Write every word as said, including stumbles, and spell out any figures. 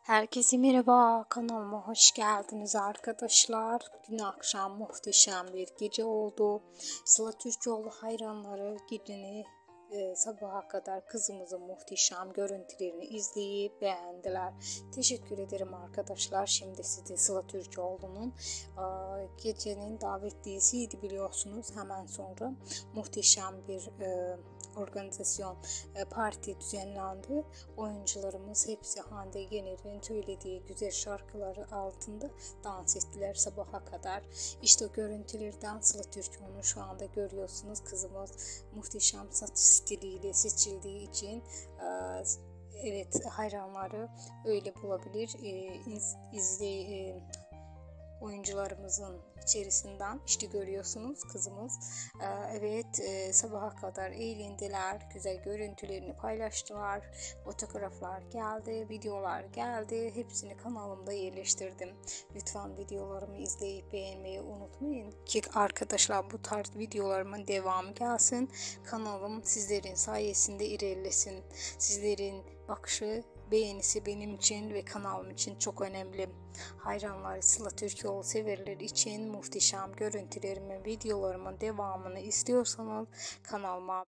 Herkese merhaba, kanalıma hoş geldiniz arkadaşlar. Dün akşam muhteşem bir gece oldu. Sıla Türkoğlu hayranları geceni e, sabaha kadar kızımızın muhteşem görüntülerini izleyip beğendiler. Teşekkür ederim arkadaşlar. Şimdi size Sıla Türkoğlu'nun e, gecenin davetlisiydi biliyorsunuz. Hemen sonra muhteşem bir e, organizasyon e, parti düzenlendi. Oyuncularımız hepsi Hande Yener'in söylediği güzel şarkıları altında dans ettiler sabaha kadar. İşte o görüntülerden Sıla Türkoğlu'nu şu anda görüyorsunuz. Kızımız muhteşem saç stiliyle seçildiği için e, evet hayranları öyle bulabilir. E, iz, izley e, oyuncularımızın içerisinden işte görüyorsunuz kızımız ee, evet e, sabaha kadar eğlendiler, güzel görüntülerini paylaştılar, fotoğraflar geldi, videolar geldi, hepsini kanalımda yerleştirdim. Lütfen videolarımı izleyip beğenmeyi unutmayın ki arkadaşlar bu tarz videolarımın devamı gelsin, kanalım sizlerin sayesinde ilerlesin. Sizlerin bakışı, beğenisi benim için ve kanalım için çok önemli. Hayranlar, Sıla Türkoğlu severler için muhteşem görüntülerimin, videolarımın devamını istiyorsanız kanalıma